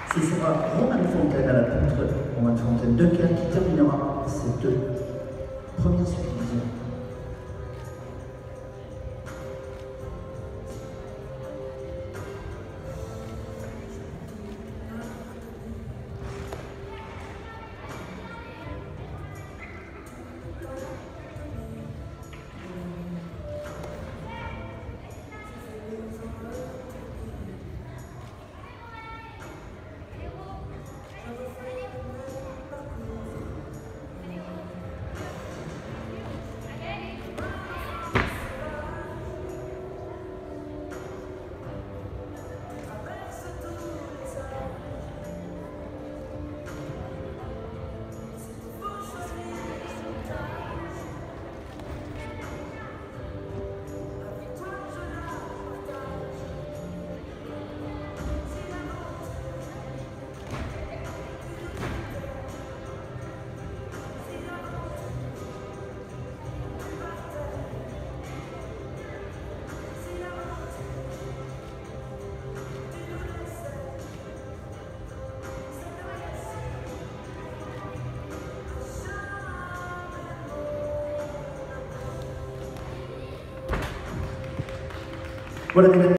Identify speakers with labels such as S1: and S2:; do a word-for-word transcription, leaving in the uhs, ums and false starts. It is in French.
S1: Ce sera Romain Fontaine à la poutre, Romain Fontaine de Quer qui terminera cette première subdivision. Voilà.